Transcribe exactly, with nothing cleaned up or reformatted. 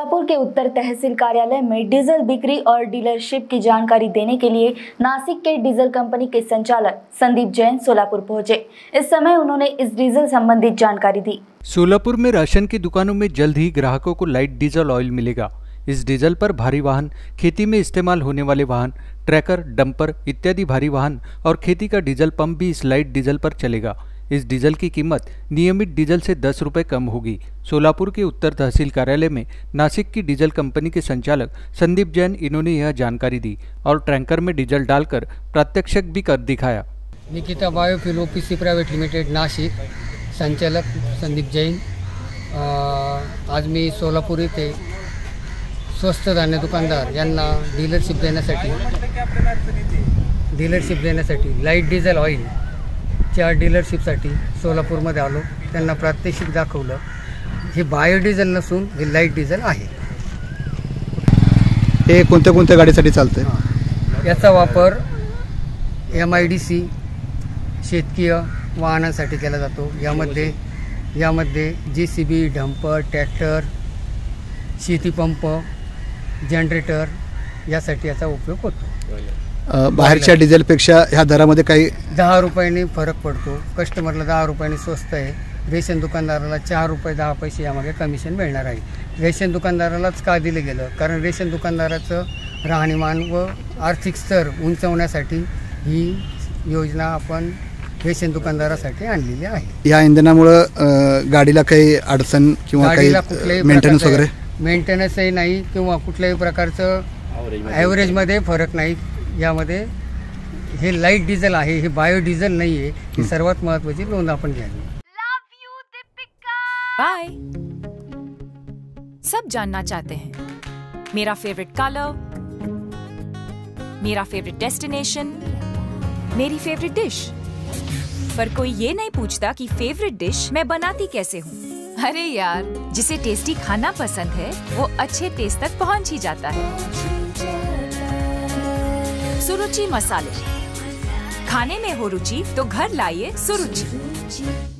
सोलापुर के उत्तर तहसील कार्यालय में डीजल बिक्री और डीलरशिप की जानकारी देने के लिए नासिक के डीजल कंपनी के संचालक संदीप जैन सोलापुर पहुंचे। इस समय उन्होंने इस डीजल संबंधित जानकारी दी। सोलापुर में राशन की दुकानों में जल्द ही ग्राहकों को लाइट डीजल ऑयल मिलेगा। इस डीजल पर भारी वाहन, खेती में इस्तेमाल होने वाले वाहन, ट्रैकर, डंपर इत्यादि भारी वाहन और खेती का डीजल पंप भी इस लाइट डीजल पर चलेगा। इस डीजल की कीमत नियमित डीजल से दस रुपये कम होगी। सोलापुर के उत्तर तहसील कार्यालय में नासिक की डीजल कंपनी के संचालक संदीप जैन इन्होंने यह जानकारी दी और टैंकर में डीजल डालकर प्रात्यक्षिक भी कर दिखाया। Nikita biofuel OPC private limited Nashik, संचालक संदीप जैन। आज मी सोलापूर येथे स्वस्त धान्य दुकानदार यांना डीलरशिप देण्यासाठी डीलरशिप देण्यासाठी लाईट डिझेल ऑइल च्या डीलरशिपसाठी सोलापूरमध्ये आलो। त्यांना प्रात्यक्षिक दाखवलं। हे बायोडिझेल नसून हे लाईट डिझेल आहे। हे कोणत्या कोणत्या गाडीसाठी चालतंय? याचा वापर एम आय डी सी शेतकीय वाहनांसाठी केला जातो। यामध्ये यामध्ये J C B, dumper, tractor, शेती पंप, जनरेटर यासाठी याचा उपयोग होतो। बाहेरच्या डिझेलपेक्षा ह्या दरामध्ये काही दहा रुपयांनी फरक पडतो। कस्टमरला दहा रुपयांनी स्वस्त आहे। रेशन दुकानदाराला चार रुपये दहा पैसे यामागे कमिशन मिळणार आहे। रेशन दुकानदारालाच का दिलं गेलं? कारण रेशन दुकानदाराचं राहणीमान व आर्थिक स्तर उंचावण्यासाठी ही योजना आपण रेशन दुकानदारासाठी आणलेली आहे। या इंधनामुळे गाडीला काही अडचण किंवा काही मेंटेनन्स वगैरे मेंटेनन्सही नाही किंवा कुठल्याही प्रकारचं ॲव्हरेजमध्ये फरक नाही। यामध्ये हे लाईट डिझेल आहे, हे बायो डिझेल नाही आहे। ही सर्वात महत्त्वाची नोंद आपण घ्यावी। बाय। सब जानना चाहते हैं मेरा फेवरेट कलर, मेरा फेवरेट डेस्टिनेशन, मेरी फेवरेट डिश, पर कोई ये नहीं पूछता कि फेवरेट डिश मैं बनाती कैसे हूँ। अरे यार, जिसे टेस्टी खाना पसंद है वो अच्छे टेस्ट तक पहुँच ही जाता है। सुरुचि मसाले, खाने में हो रुचि तो घर लाइए सुरुचि।